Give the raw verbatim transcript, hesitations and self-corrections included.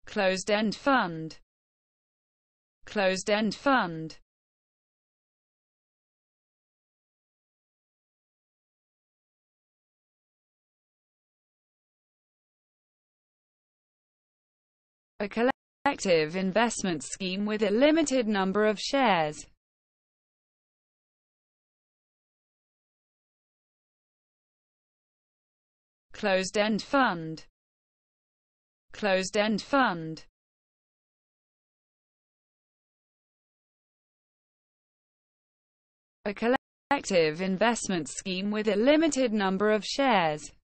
Closed-end fund. Closed-end fund. A collective investment scheme with a limited number of shares. Closed-end fund. Closed-end fund. A collective investment scheme with a limited number of shares.